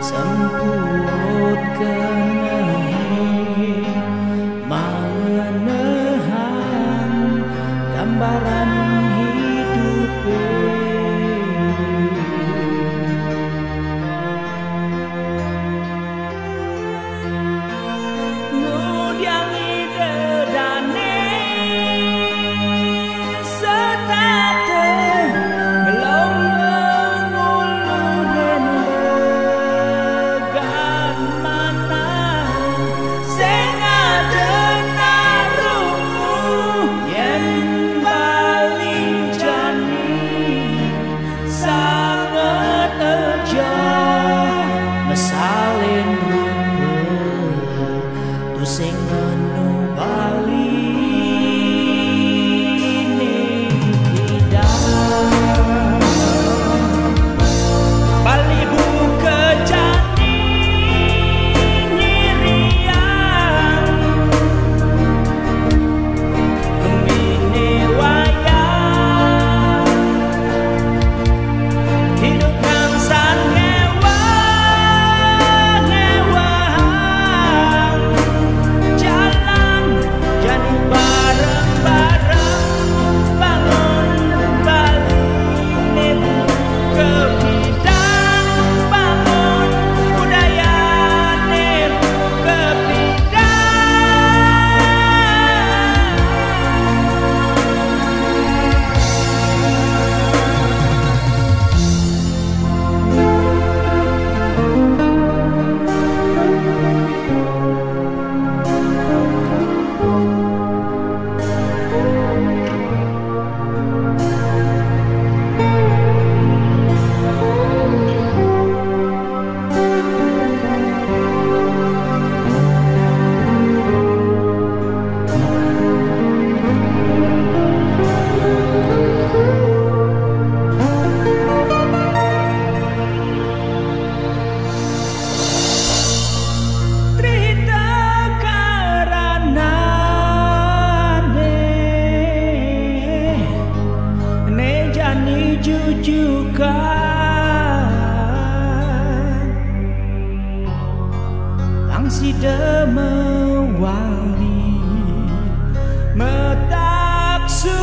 sempurut kenehe manehan gambaran hidupe ngudiangi dedane setate belum mengulurin legan mana sing adenarungu yen bali jani sanget eja mesalin rupa tu sing anu bali Bali buka jani nyirian Kembini wayang hidup kang san ngewang jalan jani bareng-bareng bangun Bali buka bidang bangun budaya buka jujukan Angsi demewali metaksu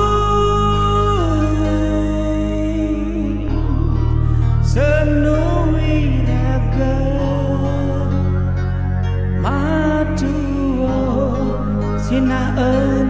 senui raga matuo sinaen